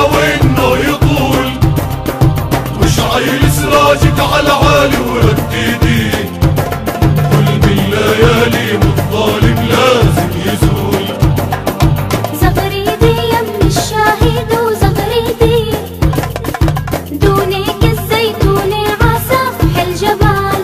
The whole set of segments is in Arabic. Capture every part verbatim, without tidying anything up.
وإنه يطول، واشعل سراجك على عالي ورددي، كل من ليالي والظالم لازم يزول. زغريدي يم الشاهد وزغريدي، دونك الزيتونة عسافح الجبال،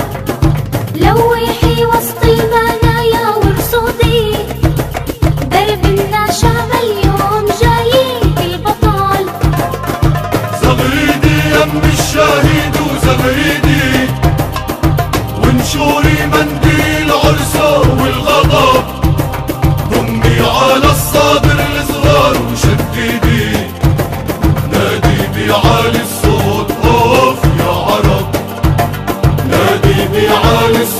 لوحي وسط المنايا ورصودي، دربنا شعب اليوم جاي البطال. زغريدي يم الشاهد وزغريدي، وانشوري منديل عرسه والغضب، ضمي على الصابر الصغار وشددي، نادي بعالي الصوت اوف يا عرب، نادي بعالي الصوت